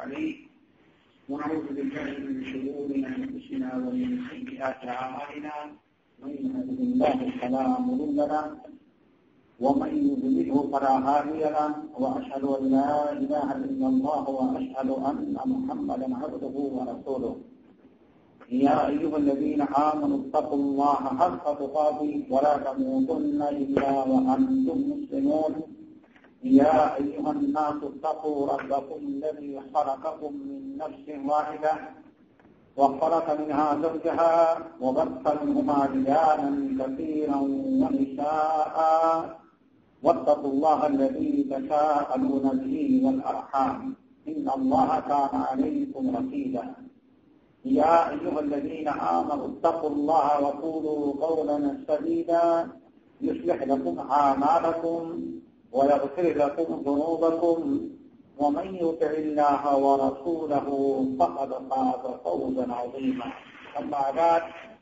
عليه ونعوذ بالله من شرور أنفسنا ومن سيئات أعمالنا من يهده الله فلا مضل له ومن يضلله فلا هادي له وأشهد أن لا إله إلا الله وأشهد أن محمدا عبده ورسوله يا أيها الذين آمنوا اتقوا الله حق تقاته ولا تموتن إلا وأنتم مسلمون يا أيها الناس اتقوا ربكم الذي خلقكم من نفس واحدة وخلق منها زوجها وبث منهما رجالا كثيرا ونساء واتقوا الله الذي تساءلون به والأرحام إن الله كان عليكم رقيبا يا أيها الذين آمنوا اتقوا الله وقولوا قولا سديدا يصلح لكم أعمالكم ويغفر لكم ذنوبكم ومن يطع الله ورسوله فقد فاز فوزا عظيما أما بعد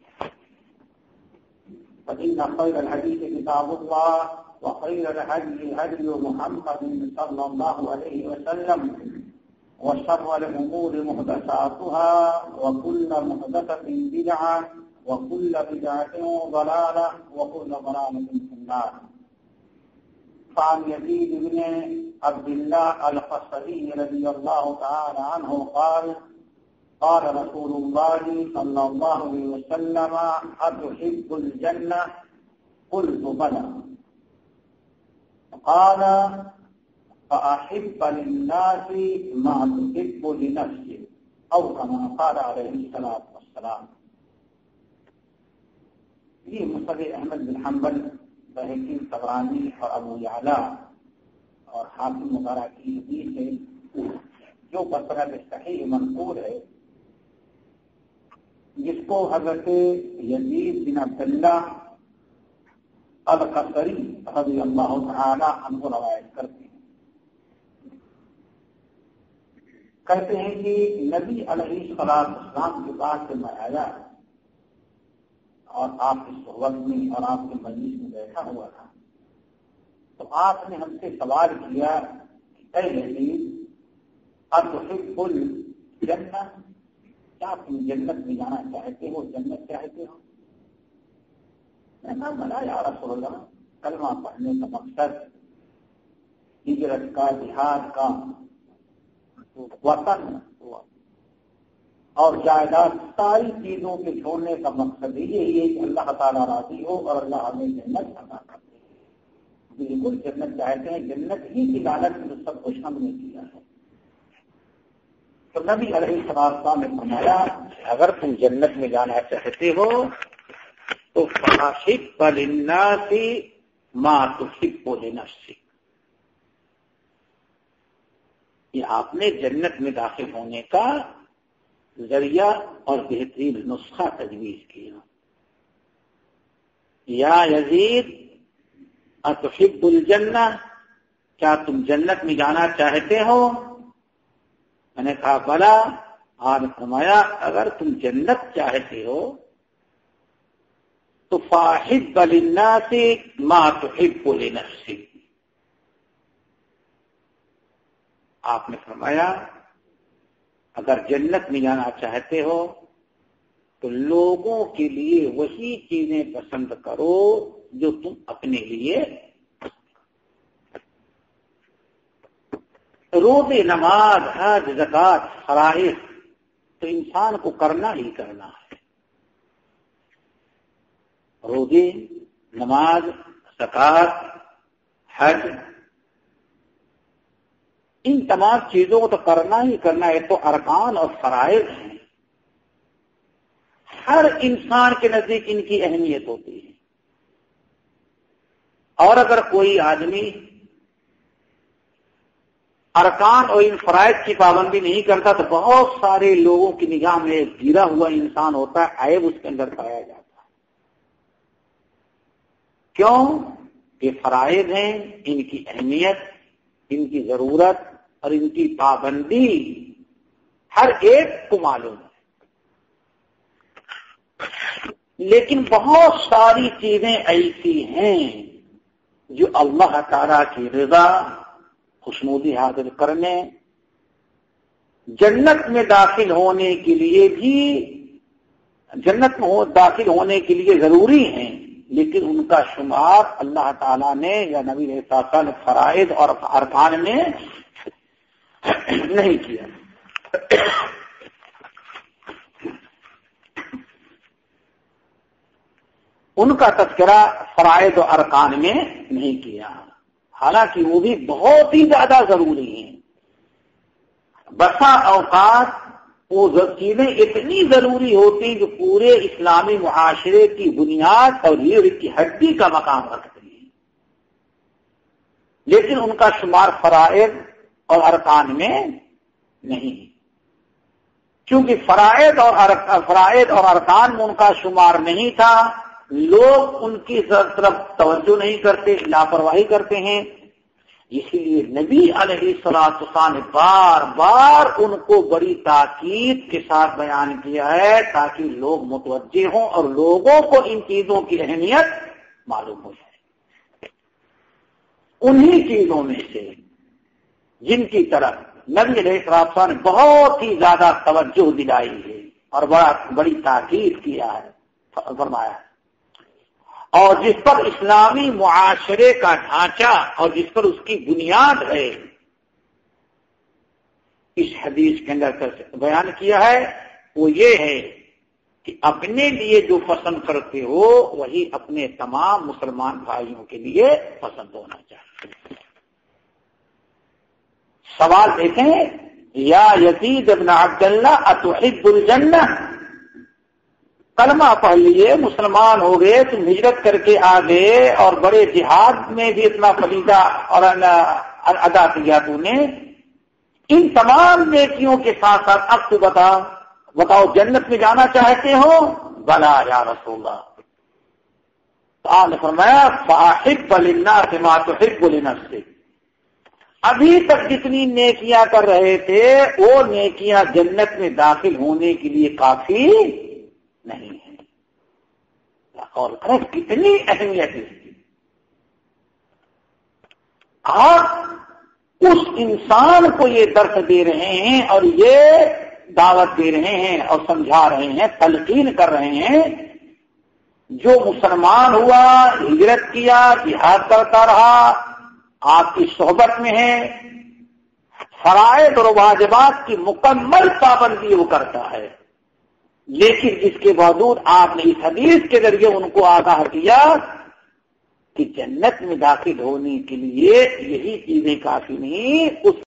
فإن خير الحديث كتاب الله وخير الهدي هدي محمد صلى الله عليه وسلم وشر الأمور محدثاتها وكل محدثة بدعة وكل بدعة ضلالة وكل ضلالة في النار. فعن يزيد بن عبد الله القصري رضي الله تعالى عنه قال قال رسول الله صلى الله عليه وسلم أتحب الجنة؟ قلت بلى. قال فأحب للناس ما تحب لنفسك أو كما قال عليه الصلاة والسلام. یہ مسند احمد بن حنبل، بہقی، طبرانی اور ابو یعلا اور حاکم وغیرہ کی حدیث ہے جو بسند صحیح منقول ہے، جس کو حضرت یزید بن عبداللہ القصری رضی اللہ تعالی عنہ روایت کرتے ہیں۔ کہتے ہیں کہ نبی علیہ السلام کے پاس سے میں آیا اور آپ کی صحبت میں اور آپ کے مجلس میں بیٹھا ہوا تھا، تو آپ نے ہم سے سوال کیا کہ اے یزید اتحب الجنہ؟ کیا تم جنت میں جانا چاہتے ہو، جنت چاہتے ہو؟ میں نے کہا یا رسول اللہ، کلمہ پڑھنے کا مقصد ہجرت کا، جہاد کا، وطن اور جائیداد ساری چیزوں کے چھوڑنے کا مقصد یہی ہے کہ اللہ تعالیٰ راضی ہو اور اللہ ہمیں جنت عطا کرتے ہیں۔ بالکل جنت چاہتے ہیں، جنت ہی کی لالچ میں سب کچھ ہم نے کیا ہے۔ تو نبی علیہ السلام نے فرمایا اگر تم جنت میں جانا چاہتے ہو تو فَأَحِبَّ لِلنَّاسِ مَا تُحِبُّ لِنَفْسِكَ۔ یہ آپ نے جنت میں داخل ہونے کا ذریعہ اور بہترین نسخہ تجویز کیا۔ یا یزید اتحب الجنہ؟ کیا تم جنت میں جانا چاہتے ہو؟ میں نے کہا بلا۔ آپ نے فرمایا اگر تم جنت چاہتے ہو تو فاحب للناس ما تحب لنفسک۔ آپ نے فرمایا اگر جنت میں جانا چاہتے ہو تو لوگوں کے لیے وہی چیزیں پسند کرو جو تم اپنے لیے۔ روزے، نماز، حج، زکوٰۃ، فرائض تو انسان کو کرنا ہی کرنا ہے۔ روزے، نماز، زکوٰۃ، حج، ان تمام چیزوں کو تو کرنا ہی کرنا ہے، تو ارکان اور فرائض ہیں۔ ہر انسان کے نزدیک ان کی اہمیت ہوتی ہے، اور اگر کوئی آدمی ارکان اور ان فرائض کی پابندی نہیں کرتا تو بہت سارے لوگوں کی نگاہ میں ایک گرا ہوا انسان ہوتا ہے، عیب اس کے اندر پایا جاتا ہے۔ کیوں؟ کہ فرائض ہیں، ان کی اہمیت، ان کی ضرورت اور ان کی پابندی ہر ایک کو معلوم ہے۔ لیکن بہت ساری چیزیں ایسی ہیں جو اللہ تعالیٰ کی رضا، خوشنودی حاصل کرنے جنت میں داخل ہونے کے لیے بھی جنت میں داخل ہونے کے لیے ضروری ہیں، لیکن ان کا شمار اللہ تعالیٰ نے یا نبی علیہ السلام نے فرائض اور ارکان میں نہیں کیا۔ ان کا تذکرہ فرائض و ارکان میں نہیں کیا، حالانکہ وہ بھی بہت ہی زیادہ ضروری ہیں۔ بسا اوقات وہ چیزیں اتنی ضروری ہوتی جو پورے اسلامی معاشرے کی بنیاد اور ریڑھ کی ہڈی کا مقام رکھتی ہیں، لیکن ان کا شمار فرائض اور ارکان میں نہیں، کیونکہ فرائض اور ارکان میں ان کا شمار نہیں تھا، لوگ ان کی طرف توجہ نہیں کرتے، لاپرواہی کرتے ہیں، اسی لیے نبی علیہ الصلوۃ والسلام نے بار بار ان کو بڑی تاکید کے ساتھ بیان کیا ہے تاکہ لوگ متوجہ ہوں اور لوگوں کو ان چیزوں کی اہمیت معلوم ہو جائے۔ انہی چیزوں میں سے جن کی طرف نبی علیہ الصلوۃ والسلام نے بہت ہی زیادہ توجہ دلائی ہے اور بڑی تاکید کیا ہے، فرمایا ہے، اور جس پر اسلامی معاشرے کا ڈھانچہ اور جس پر اس کی بنیاد ہے، اس حدیث کے اندر بیان کیا ہے، وہ یہ ہے کہ اپنے لیے جو پسند کرتے ہو وہی اپنے تمام مسلمان بھائیوں کے لیے پسند ہونا چاہیے۔ سوال دیکھیں، یا یزید ابن عبداللہ اتحب الجنہ، کلمہ پڑھ لیے، مسلمان ہو گئے، تم ہجرت کر کے آ گئے اور بڑے جہاد میں بھی اتنا فریضہ اور ادا کیا تو نے، ان تمام نیکیوں کے ساتھ ساتھ اب تو بتاؤ جنت میں جانا چاہتے ہو؟ بلا یا رسول اللہ۔ آپ نے فرمایا فاحب للناس ما تحب لنفسک، ابھی تک جتنی نیکیاں کر رہے تھے وہ نیکیاں جنت میں داخل ہونے کے لیے کافی نہیں ہے، اور کتنی اہمیت ہے۔ آپ اس انسان کو یہ درس دے رہے ہیں اور یہ دعوت دے رہے ہیں اور سمجھا رہے ہیں، تلقین کر رہے ہیں، جو مسلمان ہوا، ہجرت کیا، جہاد کرتا رہا، آپ کی صحبت میں ہے، فرائض اور واجبات کی مکمل پابندی وہ کرتا ہے، لیکن اس کے باوجود آپ نے اس حدیث کے ذریعے ان کو آگاہ کیا کہ جنت میں داخل ہونے کے لیے یہی چیزیں کافی نہیں، اس